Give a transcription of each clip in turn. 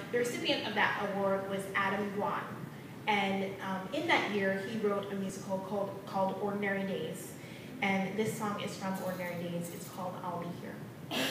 the recipient of that award was Adam Guan. And in that year, he wrote a musical called Ordinary Days. And this song is from Ordinary Days. It's called I'll Be Here.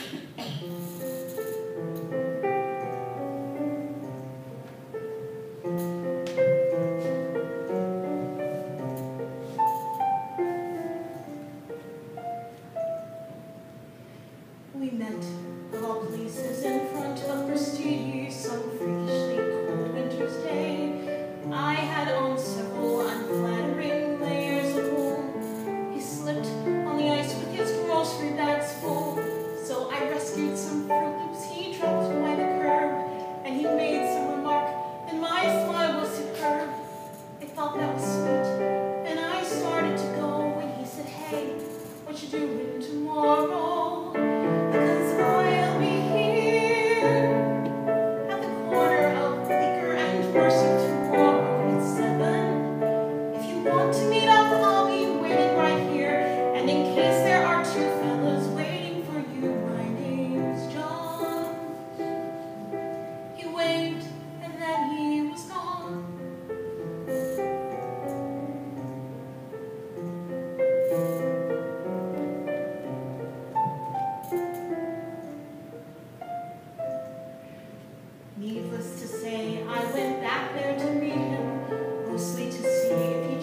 We met, of all places, in front of Prestige some freakishly cold winter's day. I had on several unflattering layers of wool. He slipped on the ice with his grocery bags full. So I rescued some Fruit Loops he dropped by the curb, and he made some remark, and my smile was superb. I thought that was sweet, and I started to go when he said, "Hey, what you doing tomorrow? Because I'll be here at the corner of Bleecker and Mercy tomorrow at 7. If you want to meet up, I'll be waiting right here. And in case there are two fellas waiting for you, my name's John." He waved, and then he was gone. Needless to say, I went back there to meet him, mostly to see if he